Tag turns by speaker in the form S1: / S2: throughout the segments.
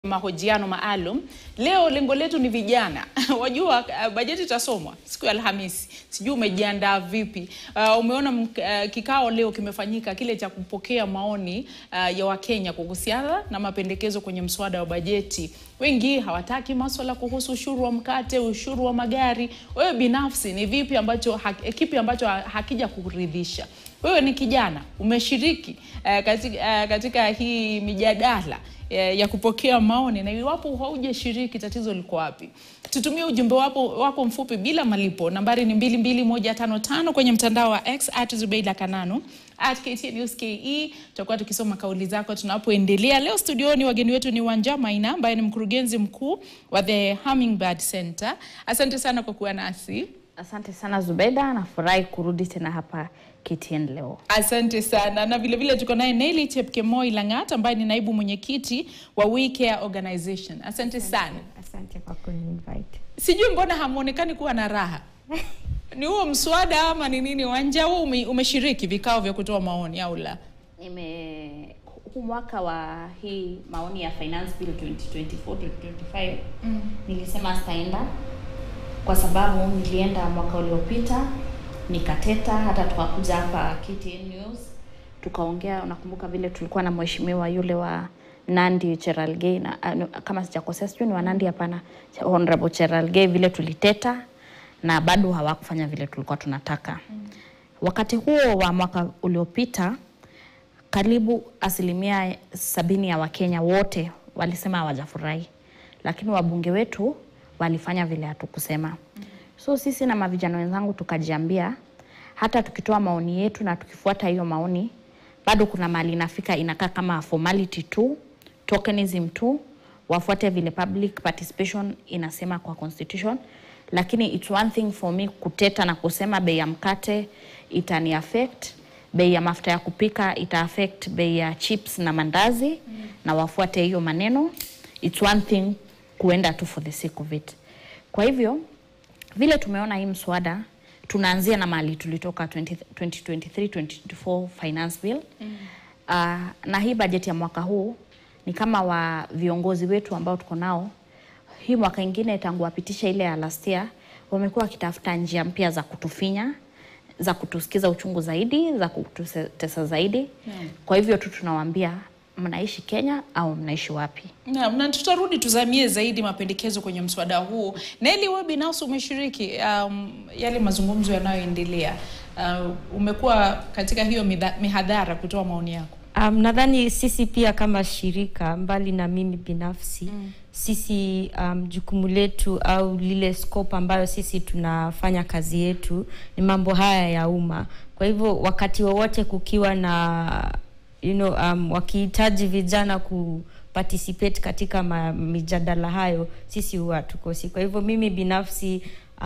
S1: Mahojiano maalum. Leo lengo letu ni vijana. Wajua bajeti itasomwa siku ya Alhamisi. Sijui umejiandaa vipi. Umeona kikao leo kimefanyika kile cha kupokea maoni ya Wakenya kuhusiana na mapendekezo kwenye mswada wa bajeti. Wengi hawataki masuala kuhusu ushuru wa mkate, ushuru wa magari. Wewe binafsi ni vipi kipi ambacho hakija kuridhisha? Wewe ni kijana, umeshiriki katika hii mijadala ya kupokea maoni, na iwapo haujashiriki tatizo liko wapi? Tutumie ujumbe wako mfupi bila malipo. Nambari ni 22155 kwenye mtandao wa X @zubeida_kananu @ktnewske. Tutakuwa tukisoma kauli zako tunapoendelea. Leo studioni wageni wetu ni Wanja Maina ambaye ni mkurugenzi mkuu wa The Hummingbird Center. Asante sana kwa kuwa nasi.
S2: Asante sana Zubeida, nafurahi kurudi tena hapa KTN leo.
S1: Asante sana. Na vile vile tuko naye Nelly Chepkemoi Lang'at ambaye ni naibu mwenyekiti wa We Care Organization. Asante sana.
S3: Asante kwa kuni-invite.
S1: Sijui mbona hamuonekani kuwa na raha. Ni huo mswada ama ni nini? Wanja, umeshiriki vikao vya kutoa maoni au la?
S2: Huu mwaka wa hii maoni ya Finance Bill 2024-2025 nilisema staenda kwa sababu nilienda mwaka uliopita nikateta, hata tukakuja hapa KTN News tukaongea. Unakumbuka vile tulikuwa na mheshimiwa yule wa Nandi Cheralgei, na kama sijakosea sijui ni wa Nandi hapana, Honorable Cheralgei, vile tuliteta na bado hawakufanya vile tulikuwa tunataka. Wakati huo wa mwaka uliopita karibu 70% ya Wakenya wote walisema hawajafurahi, lakini wabunge wetu walifanya vile hatukusema. So sisi na mavijana wenzangu tukajiambia hata tukitoa maoni yetu na tukifuata hiyo maoni bado kuna mali inafika inakaa kama formality tu, tokenism tu, wafuate vile public participation inasema kwa constitution. Lakini it's one thing for me kuteta na kusema bei ya mkate itani affect, bei ya mafuta ya kupika ita affect bei ya chips na mandazi, na wafuate hiyo maneno. It's one thing kuenda tu for the sake of it. Kwa hivyo vile tumeona hii mswada tunaanzia na mali tulitoka 2023-2024 finance bill. Na hii bajeti ya mwaka huu ni kama wa viongozi wetu ambao tuko nao. Hii mwaka ingine tangu wapitisha ile ya last year wamekuwa kitafuta njia mpya za kutufinya, za kutusikiza uchungu zaidi, za kututesa zaidi. Kwa hivyo tu tunawaambia mnaishi Kenya au mnaishi wapi?
S1: Na tutarudi tuzamie zaidi mapendekezo kwenye mswada huu. Nelly, wewe binafsi umeshiriki yale mazungumzo yanayoendelea. Umekuwa katika hiyo mihadhara kutoa maoni yako.
S3: Nadhani sisi pia kama shirika, mbali na mimi binafsi, sisi jukumu letu au lile scope ambayo sisi tunafanya kazi yetu ni mambo haya ya umma. Kwa hivyo wakati wowote kukiwa na wakihitaji vijana kuparticipate katika mijadala hayo, sisi huwa tukosi. Kwa hivyo mimi binafsi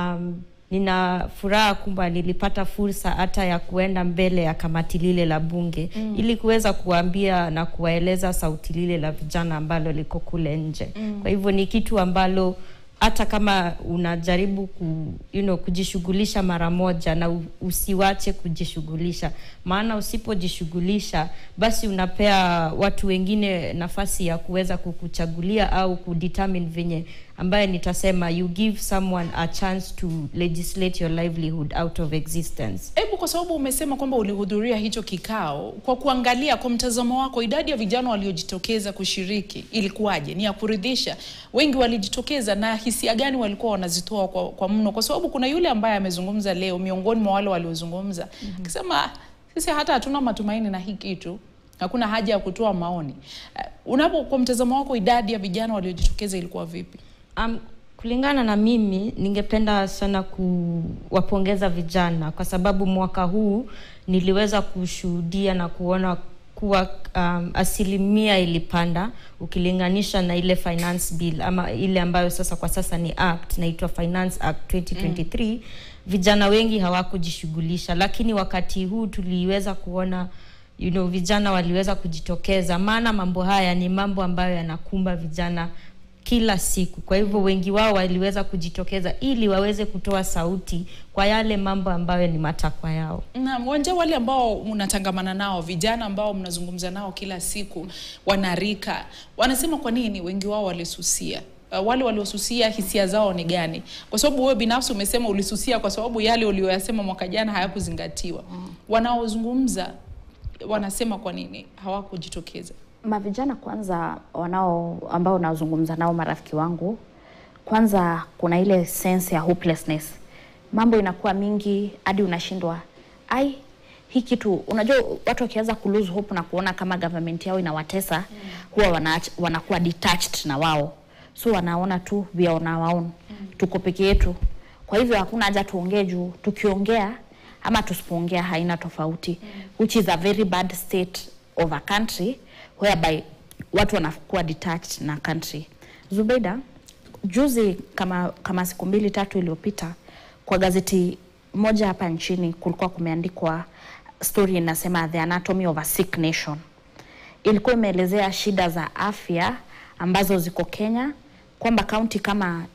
S3: nina furaha kwamba nilipata fursa hata ya kuenda mbele ya kamati lile la bunge ili kuweza kuambia na kuwaeleza sauti lile la vijana ambalo liko kule nje. Kwa hivyo ni kitu ambalo hata kama unajaribu kujishughulisha mara moja, na usiwache kujishughulisha, maana usipojishughulisha basi unapea watu wengine nafasi ya kuweza kukuchagulia au kudetermine venye ambaye nitasema you give someone a chance to legislate your livelihood out of existence.
S1: Hebu kwa sababu umesema kwamba ulihudhuria hicho kikao, kwa kuangalia kwa mtazamo wako idadi ya vijana waliojitokeza kushiriki ilikuwaje? Ni ya kuridhisha? Wengi walijitokeza na hisia gani walikuwa wanazitoa kwa mno? Kwa sababu kuna yule ambaye amezungumza leo miongoni mwa wale waliozungumza akisema sisi hata hatuna matumaini na hii kitu, hakuna haja ya kutoa maoni. Kwa mtazamo wako idadi ya vijana waliojitokeza ilikuwa vipi?
S3: Kulingana na mimi ningependa sana kuwapongeza vijana kwa sababu mwaka huu niliweza kushuhudia na kuona kuwa asilimia ilipanda ukilinganisha na ile finance bill ama ile ambayo sasa kwa sasa ni act inaitwa Finance Act 2023. Vijana wengi hawakujishughulisha, lakini wakati huu tuliweza kuona vijana waliweza kujitokeza, maana mambo haya ni mambo ambayo yanakumba vijana kila siku. Kwa hivyo wengi wao waliweza kujitokeza ili waweze kutoa sauti kwa yale mambo ambayo ni matakwa yao.
S1: Na wanje wale ambao mnatangamana nao, vijana ambao mnazungumza nao kila siku, wanarika, wanasema kwa nini wengi wao walisusia? Wale waliosusia hisia zao ni gani? Kwa sababu wewe binafsi umesema ulisusia kwa sababu yale uliyoyasema mwaka jana hayakuzingatiwa. Wanaozungumza wanasema kwa nini hawakujitokeza?
S2: Mavijana kwanza ambao nazungumza nao, marafiki wangu, kwanza kuna ile sense ya hopelessness. Mambo inakuwa mingi hadi unashindwa. Hii kitu, unajua watu wakianza ku lose hope na kuona kama government yao inawatesa, huwa wanakuwa detached na wao. So wanaona tu we are on our own. Tuko peke yetu. Kwa hivyo hakuna haja tuongee juu. Tukiongea ama tusipoongea haina tofauti. Which is a very bad state of a country whereby watu wanakuwa detached na country. Zubeida, juzi kama siku 2-3 iliyopita, kwa gazeti moja hapa nchini kulikuwa kumeandikwa story inasema The Anatomy of a Sick Nation. Ilikuwa imeelezea shida za afya ambazo ziko Kenya, kwamba county kama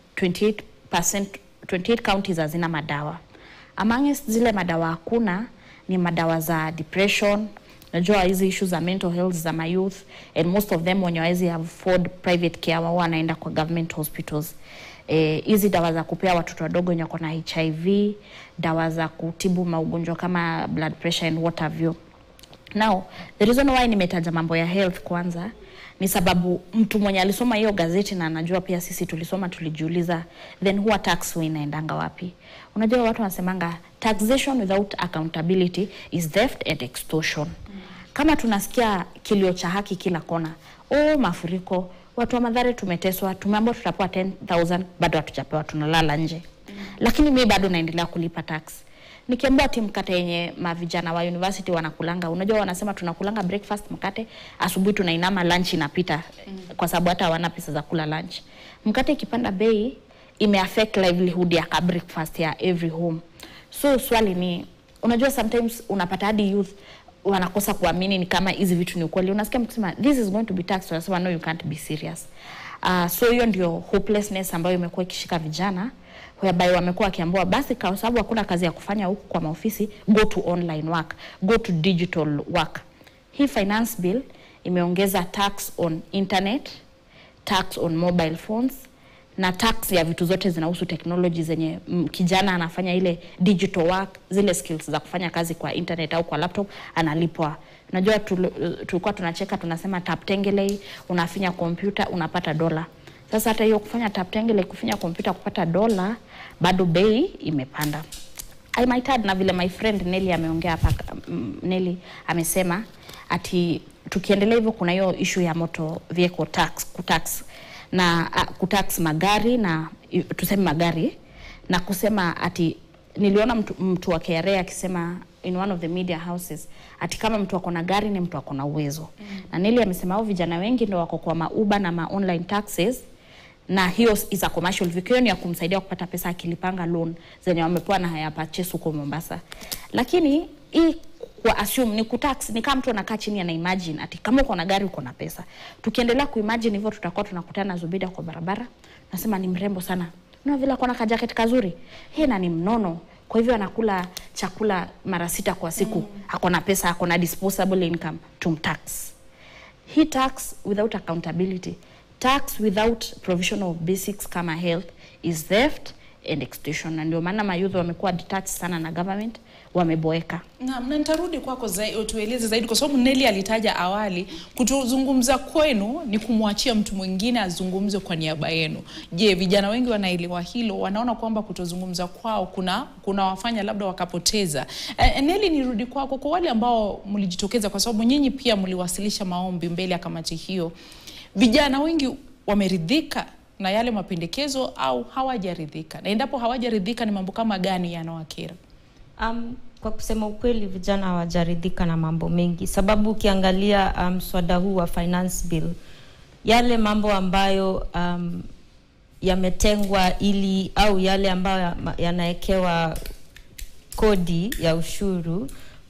S2: 28 counties hazina madawa. Amongst zile madawa hakuna ni madawa za depression. Najua hizi issues za mental health za my youth, and most of them when you have afford private care wao wanaenda kwa government hospitals. Hizi dawa za kupea watoto wadogo wenye kuna HIV, dawa za kutibu maugonjwa kama blood pressure and what have you. Now, the reason why nimetaja mambo ya health kwanza ni sababu mtu mwenye alisoma hiyo gazeti na anajua pia sisi tulisoma, tulijiuliza then huwa tax inaendanga wapi? Unajua watu wanasemanga taxation without accountability is theft and extortion. Kama tunasikia kilio cha haki kila kona, mafuriko, watu wa Mathare tumeteswa, tumeambiwa tutapewa 10,000 bado hatujapewa, tunalala nje. Lakini mimi bado naendelea kulipa tax. Nikiambiwa ati mkate yenye mavijana wa university wanakulanga, unajua wanasema tunakulanga breakfast mkate, asubuhi tunainama, lunch inapita kwa sababu hata hawana pesa za kula lunch. Mkate ikipanda bei imeaffect livelihood ya breakfast ya every home. So swali ni, unajua sometimes unapata hadi youth wanakosa kuamini ni kama hizi vitu ni ukweli. Unasikia mkisema this is going to be taxed, wanasema no, you can't be serious. So hiyo ndio hopelessness ambayo imekuwa ikishika vijana, whereby wamekuwa wakiambiwa basi kwa sababu hakuna kazi ya kufanya huku kwa maofisi, go to online work, go to digital work. Hii finance bill imeongeza tax on internet, tax on mobile phones, na tax ya vitu zote zinahusu technology zenye kijana anafanya ile digital work, zile skills za kufanya kazi kwa internet au kwa laptop analipwa. Najua tulikuwa tunacheka tunasema tap tengele, unafinya computer unapata $1. Sasa hata hiyo kufanya tap tengele, kufinya computer kupata $1, bado bei imepanda. I might add, na vile my friend Nelly ameongea hapa, Nelly amesema ati tukiendelea hivyo kuna hiyo issue ya motor vehicle tax, na kutax magari, na tuseme magari, na kusema ati niliona mtu wa KRA akisema in one of the media houses ati kama mtu ako na gari ni mtu ako na uwezo. Na Nelly amesema hao vijana wengi ndio wako kwa mauba na ma online taxes, na hiyo is a commercial vehicle ya kumsaidia kupata pesa akilipanga loan zenye wamepewa na haya purchase huko Mombasa. Lakini hii kwa assume ni kutax, ni kama mtu anakaa chini ana imagine ati kama uko na gari uko na pesa. Tukiendelea kuimagine hivyo tutakuwa tunakutana na Zubida kwa barabara, nasema ni mrembo sana, na vile ako na kajaketi kazuri, na ni mnono, kwa hivyo anakula chakula mara 6 kwa siku, ako na pesa, ako na disposable income, tumtax. He tax without accountability, tax without provision of basics kama health is theft and extortion. Na ndio maana mayouth wamekuwa detached sana na government, wameboeka.
S1: Na nitarudi kwako tueleze zaidi, kwa sababu Nelly alitaja awali kutuzungumza kwenu ni kumwachia mtu mwingine azungumze kwa niaba yenu. Je, vijana wengi wanaelewa hilo? Wanaona kwamba kutozungumza kwao kuna wafanya labda wakapoteza. Nelly, nirudi kwako, kwa wale ambao mlijitokeza, kwa sababu nyinyi pia mliwasilisha maombi mbele ya kamati hiyo. Vijana wengi wameridhika na yale mapendekezo au hawajaridhika? Na endapo hawajaridhika ni mambo kama gani yanawakera?
S3: Kwa kusema ukweli vijana hawajaridhika na mambo mengi, sababu ukiangalia mswada huu wa finance bill, yale mambo ambayo yametengwa ili au yale ambayo yanaekewa kodi ya ushuru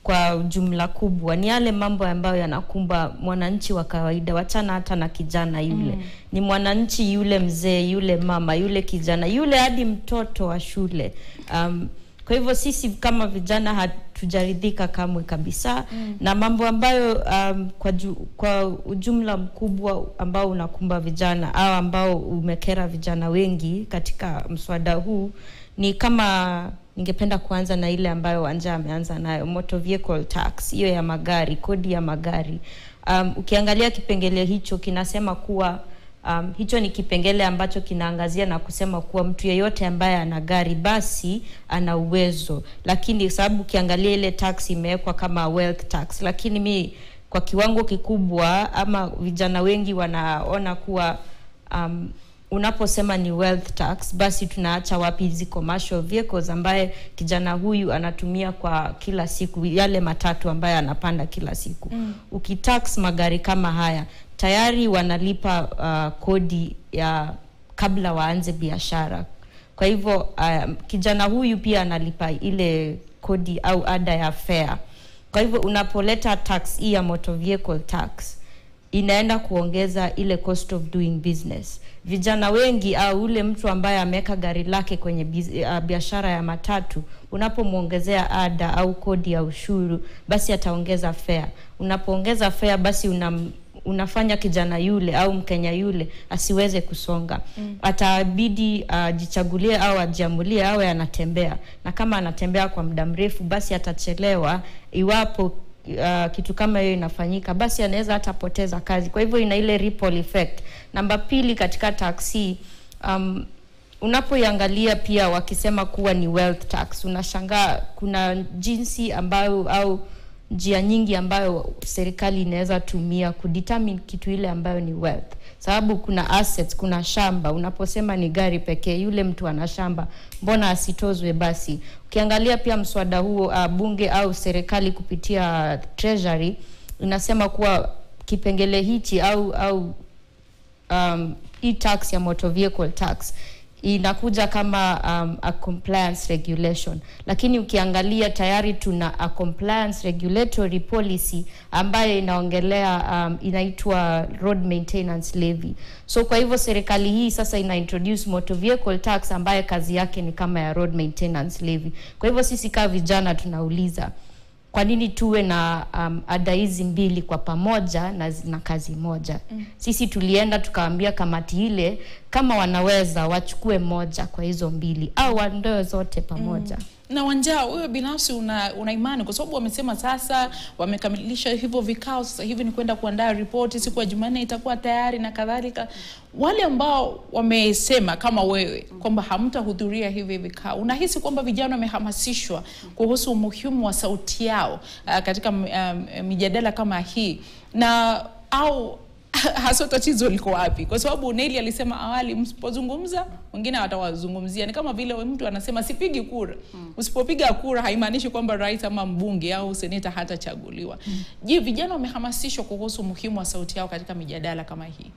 S3: kwa jumla kubwa ni yale mambo ambayo yanakumba mwananchi wa kawaida, wachana hata na kijana yule. Ni mwananchi yule, mzee yule, mama yule, kijana yule, hadi mtoto wa shule. Kwa hivyo sisi kama vijana hatujaridhika kamwe kabisa na mambo ambayo kwa ujumla mkubwa ambao unakumba vijana au ambao umekera vijana wengi katika mswada huu. Ni kama ningependa kuanza na ile ambayo Wanja ameanza nayo, motor vehicle tax, hiyo ya magari, kodi ya magari. Ukiangalia kipengele hicho kinasema kuwa hicho ni kipengele ambacho kinaangazia na kusema kuwa mtu yeyote ambaye ana gari basi ana uwezo. Lakini sababu ukiangalia ile tax imewekwa kama wealth tax, lakini mi kwa kiwango kikubwa ama vijana wengi wanaona kuwa unaposema ni wealth tax basi tunaacha wapi hizi commercial vehicles ambaye kijana huyu anatumia kwa kila siku, yale matatu ambaye anapanda kila siku. Ukitax magari kama haya tayari wanalipa kodi ya kabla waanze biashara. Kwa hivyo kijana huyu pia analipa ile kodi au ada ya fare. Kwa hivyo unapoleta tax hii ya motor vehicle tax inaenda kuongeza ile cost of doing business. Vijana wengi au ule mtu ambaye ameweka gari lake kwenye biashara ya matatu, unapomuongezea ada au kodi ya ushuru basi ataongeza fare. Unapoongeza fare basi unafanya kijana yule au Mkenya yule asiweze kusonga. Atabidi jichagulie au ajiamulie awe anatembea, na kama anatembea kwa muda mrefu basi atachelewa. Iwapo kitu kama hiyo inafanyika basi anaweza hata poteza kazi. Kwa hivyo ina ile ripple effect. Namba 2 katika taxi, unapoiangalia pia wakisema kuwa ni wealth tax, unashangaa kuna jinsi ambayo au njia nyingi ambayo serikali inaweza tumia kudetermine kitu ile ambayo ni wealth. Sababu kuna assets, kuna shamba. Unaposema ni gari pekee, yule mtu ana shamba, mbona asitozwe basi? Ukiangalia pia mswada huo bunge au serikali kupitia treasury inasema kuwa kipengele hichi au tax ya motor vehicle tax inakuja kama a compliance regulation. Lakini ukiangalia tayari tuna a compliance regulatory policy ambayo inaongelea inaitwa road maintenance levy. So kwa hivyo serikali hii sasa introduce motor vehicle tax ambayo kazi yake ni kama ya road maintenance levy. Kwa hivyo sisi kama vijana tunauliza, kwa nini tuwe na ada hizi mbili kwa pamoja na kazi moja? Sisi tulienda tukaambia kamati ile kama wanaweza wachukue moja kwa hizo mbili au wandoe zote pamoja.
S1: Na Wanja, wewe binafsi una imani kwa sababu wamesema sasa wamekamilisha hivyo vikao, sasa hivi ni kwenda kuandaa ripoti, siku ya Jumanne itakuwa tayari na kadhalika. Wale ambao wamesema kama wewe kwamba hamtahudhuria hivi vikao, unahisi kwamba vijana wamehamasishwa kuhusu umuhimu wa sauti yao katika mijadala kama hii, na au hasa tatizo liko wapi? Kwa sababu Nelly alisema awali msipozungumza wengine watawazungumzia. Ni kama vile mtu anasema sipigi kura. Usipopiga kura haimaanishi kwamba rais ama mbunge au seneta hatachaguliwa. Je, vijana wamehamasishwa kuhusu umuhimu wa sauti yao katika mijadala kama hii?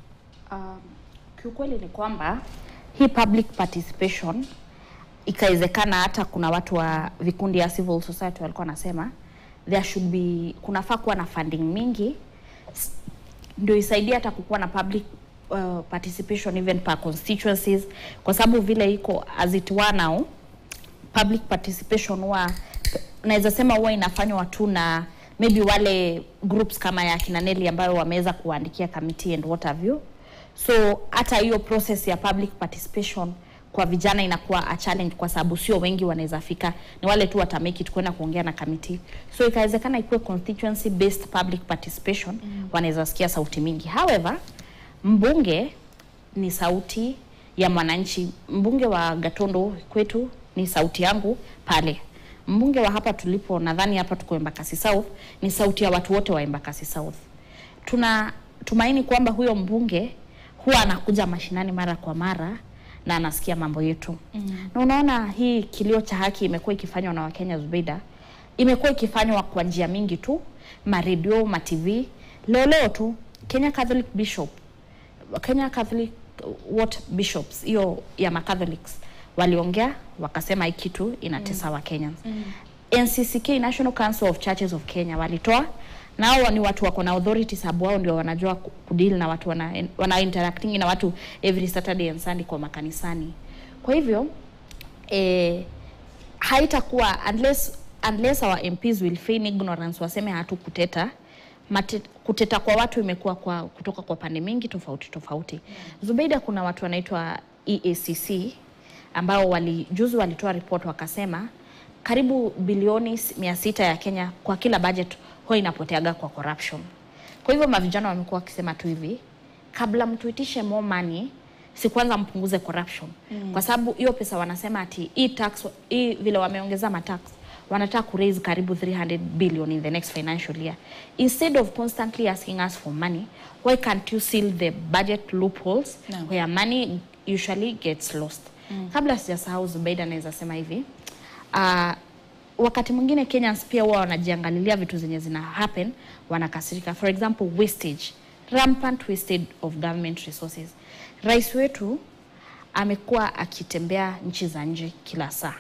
S2: Kiukweli ni kwamba hii public participation ikawezekana. Hata kuna watu wa vikundi ya civil society walikuwa nasema there should be, kunafaa kuwa na funding mingi ndio isaidia hata kukuwa na public participation even per constituencies, kwa sababu vile iko as it were now public participation naweza sema huwa inafanywa tu na maybe wale groups kama ya kina Nelly ambayo wameweza kuandikia committee and what have you. So hata hiyo process ya public participation kwa vijana inakuwa a challenge, kwa sababu sio wengi wanaweza fika, ni wale tu watamake it kwenda kuongea na committee. So ikawezekana ikuwe constituency based public participation, wanaweza sikia sauti mingi. However, mbunge ni sauti ya mwananchi. Mbunge wa Gatondo kwetu ni sauti yangu pale. Mbunge wa hapa tulipo, nadhani hapa tuko Embakasi South, ni sauti ya watu wote wa Embakasi South. Tumaini kwamba huyo mbunge huwa anakuja mashinani mara kwa mara na anasikia mambo yetu. Na unaona hii kilio cha haki imekuwa ikifanywa na Wakenya Zubeida, imekuwa ikifanywa kwa njia mingi tu, radio, TV. Leo tu Kenya Catholic Bishop, Kenya Catholic bishops hiyo ya Catholics waliongea wakasema hii kitu inatesa Wakenyans. NCCK, National Council of Churches of Kenya, walitoa. Nao ni watu wako na authority, sababu wao ndio wanajua kudeal na watu wana interacting na watu every Saturday and Sunday kwa makanisani. Kwa hivyo haitakuwa unless our MPs will feign ignorance, waseme hatu kuteta. Kuteta kwa watu imekuwa kutoka kwa pande mingi tofauti. Zubeida, kuna watu wanaitwa EACC ambao juzi walitoa report wakasema karibu bilioni 600 ya Kenya kwa kila budget huwa inapoteaga kwa corruption. Kwa hivyo mavijana wamekuwa wakisema tu hivi, kabla mtuitishe more money, si kwanza mpunguze corruption. Kwa sababu hiyo pesa wanasema ati hii vile wameongeza matax, wanataka ku raise karibu 300 billion in the next financial year. Instead of constantly asking us for money, why can't you seal the budget loopholes where money usually gets lost? Kabla sijasahau, Zubeida, naweza sema hivi, wakati mwingine Kenyans pia huwa wanajiangalilia vitu zenye zina happen, wanakasirika. For example, wastage, rampant wastage of government resources. Rais wetu amekuwa akitembea nchi za nje kila saa.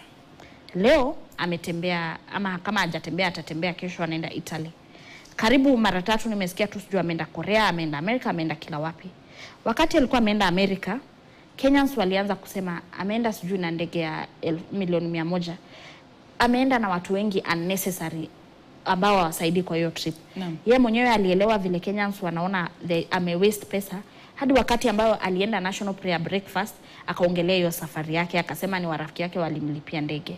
S2: Leo ametembea, ama kama hajatembea atatembea kesho, anaenda Italy. Karibu mara 3 nimesikia tu, sijui ameenda Korea, ameenda Amerika, ameenda kila wapi. Wakati alikuwa ameenda Amerika, Kenyans walianza kusema ameenda sijui na ndege ya milioni 100. Ameenda na watu wengi unnecessary ambao hawasaidii kwa hiyo trip. Yeye mwenyewe alielewa vile Kenyans wanaona ame waste pesa, hadi wakati ambao alienda National Prayer Breakfast akaongelea hiyo safari yake, akasema ni warafiki yake walimlipia ndege.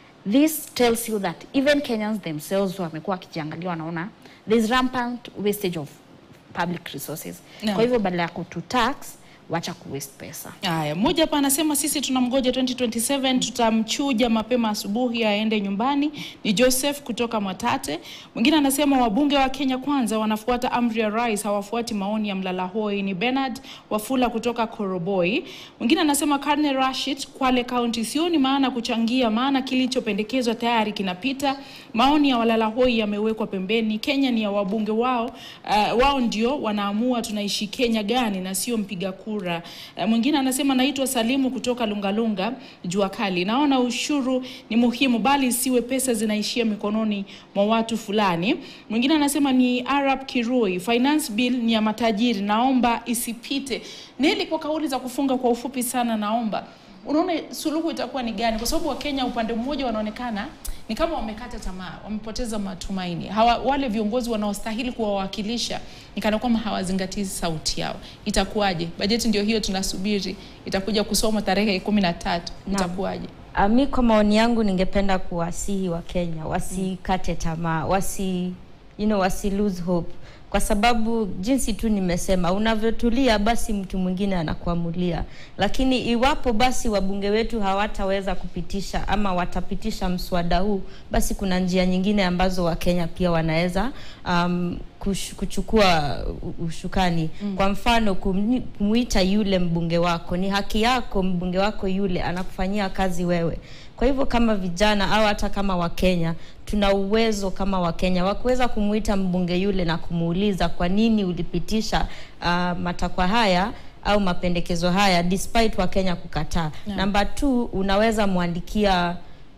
S2: This tells you that even Kenyans themselves wamekuwa kijiangalia, wanaona there's rampant wastage of public resources. Kwa hivyo badala ya kututax, wacha ku waste pesa.
S1: Haya, mmoja hapa anasema sisi tunamgoja 2027, tutamchuja mapema asubuhi aende nyumbani. Ni Joseph kutoka Mwatate. Mwingine anasema wabunge wa Kenya Kwanza wanafuata amri ya rais, hawafuati maoni ya mlalahoi. Ni Bernard Wafula kutoka Koroboi. Mwingine anasema Karne Rashid, Kwale County, sioni maana kuchangia, maana kilichopendekezwa tayari kinapita. Maoni ya walalahoi yamewekwa pembeni. Kenya ni ya wabunge wao, wao ndio wanaamua tunaishi Kenya gani na sio mpiga kura. Mwingine anasema naitwa Salimu kutoka Lungalunga, Jua Kali. Naona ushuru ni muhimu, bali siwe pesa zinaishia mikononi mwa watu fulani. Mwingine anasema ni Arab Kirui, finance bill ni ya matajiri, naomba isipite. Neli, kwa kauli za kufunga kwa ufupi sana, naomba, unaona suluhu itakuwa ni gani? Kwa sababu wa Kenya upande mmoja wanaonekana ni kama wamekata tamaa, wamepoteza matumaini. Wale viongozi wanaostahili kuwawakilisha ni kana kwamba hawazingatii sauti yao. Itakuwaje? Bajeti ndio hiyo tunasubiri, itakuja kusoma tarehe 13. Itakuwaje?
S3: Mimi kwa maoni yangu ningependa kuwasihi wa Kenya wasikate tamaa, wasi lose hope. Kwa sababu jinsi tu nimesema, unavyotulia basi mtu mwingine anakuamulia. Lakini iwapo basi wabunge wetu hawataweza kupitisha ama watapitisha mswada huu, basi kuna njia nyingine ambazo wa Kenya pia wanaweza kuchukua ushukani. Kwa mfano kumuita yule mbunge wako, ni haki yako, mbunge wako yule anakufanyia kazi wewe. Kwa hivyo kama vijana au hata kama Wakenya, tuna uwezo kama Wakenya wa kuweza kumuita mbunge yule na kumuuliza kwa nini ulipitisha matakwa haya au mapendekezo haya despite Wakenya kukataa. Number 2, unaweza muandikia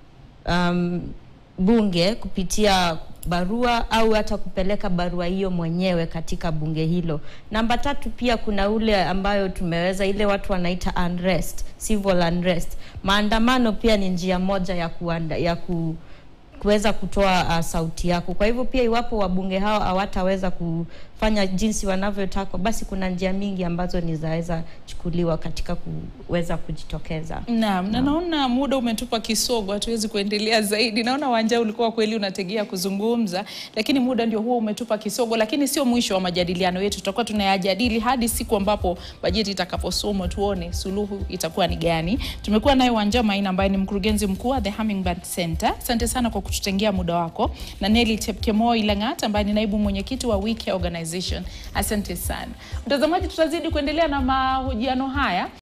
S3: bunge kupitia barua au hata kupeleka barua hiyo mwenyewe katika bunge hilo. Namba 3, pia kuna ule ambayo tumeweza ile watu wanaita unrest, civil unrest. Maandamano pia ni njia moja ya kuweza kutoa sauti yako. Kwa hivyo pia iwapo wabunge hao hawataweza kufanya jinsi wanavyotaka, basi kuna njia mingi ambazo ni zaweza chukuliwa katika kuweza kujitokeza.
S1: Naam, na naona muda umetupa kisogo, hatuwezi kuendelea zaidi. Naona Wanja ulikuwa kweli unategea kuzungumza, lakini muda ndio huo umetupa kisogo. Lakini sio mwisho wa majadiliano yetu, tutakuwa tunayajadili hadi siku ambapo bajeti itakaposomwa, tuone suluhu itakuwa ni gani. Tumekuwa naye Wanja Maina ambaye ni mkurugenzi mkuu wa The Hummingbird Center. Asante sana kwa kututengea muda wako. Na Neli Chepkemoi Langat ambaye ni naibu mwenyekiti wa Wiki Organization. Asante sana. Mtazamaji, tutazidi kuendelea na mahojiano haya.